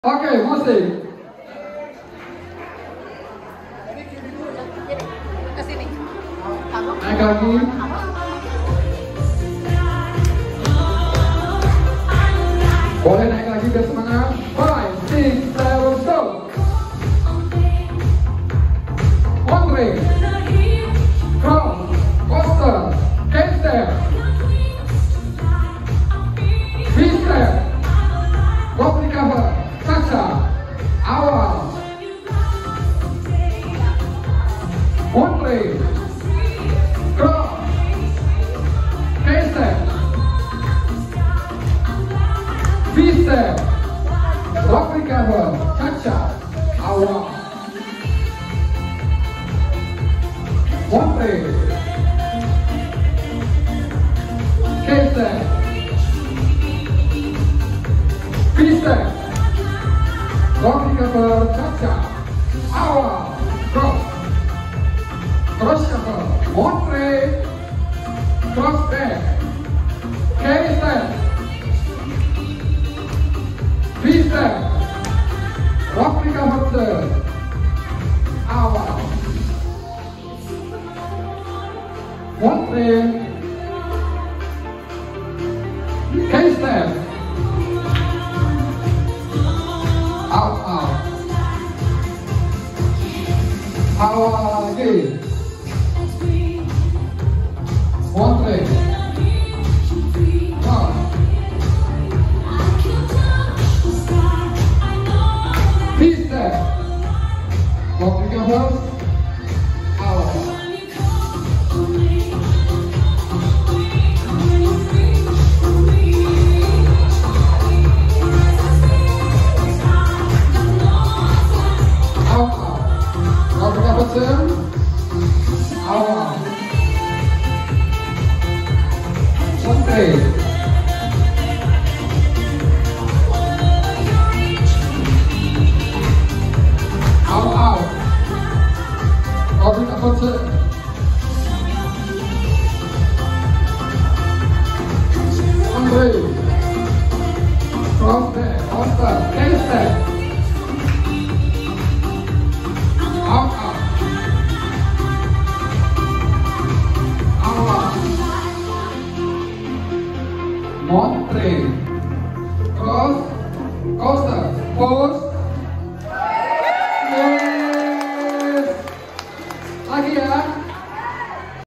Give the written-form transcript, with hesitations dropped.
Oke, musik. Kesini. Naik lagi. Boleh naik lagi biar semangat. 5, 6, 7, go. One ring. Cross. Coaster. K-step. V-step. Rock recover. Kaca. Awal. One ring. Cross. K-step. V-step. Rock recover. Kaca. Awal. One ring. K-step. V-step. Rock recover. Kaca. Awal. Cross. Cross shuffle. One ring. Cross back. K-step. V-step. Rock recover turn. Awal. One ring. K-step. Out, out. Awal lagi. One ring. Out. V-step. Rock recover. Awal. Turn. Awal. One ring. Out, out. Robin apa turn. One ring. Cross back. Coaster. K-step. Out, out. One ring. Cross. Coaster. Pose.